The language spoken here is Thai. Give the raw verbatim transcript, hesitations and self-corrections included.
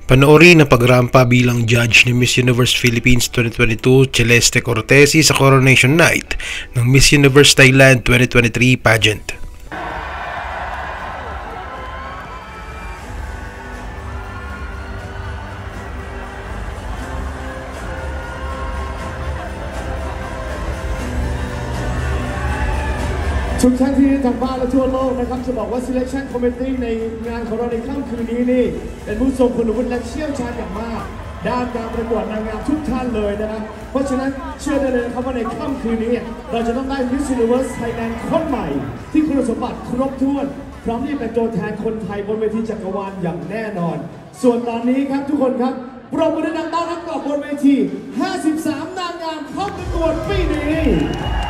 Panoorin ang pagrampa bilang judge ni Miss Universe Philippines twenty twenty-two Celeste Cortesi sa Coronation Night ng Miss Universe Thailand twenty twenty-three pageant. ทุกท่านที่ทางบ้านและทั่วโลกนะครับจะบอกว่า Selection Committee ในงานของเราในค่ำคืนนี้นี่เป็นผู้ทรงคุณวุฒิและเชี่ยวชาญอย่างมากด้านการประกวดนางงามทุกท่านเลยนะครับเพราะฉะนั้นเชื่อได้เลยนะครับว่าในค่ำคืนนี้เราจะต้องได้ Miss Universe Thailand คนใหม่ที่คุณสมบัติครบถ้วนพร้อมที่เป็นตัวแทนคนไทยบนเวทีจักรวาลอย่างแน่นอนส่วนตอนนี้ครับทุกคนครับปรบมือดังๆต้อนรับกับบนเวทีห้าสิบสามนางงามเข้าประกวดปีนี้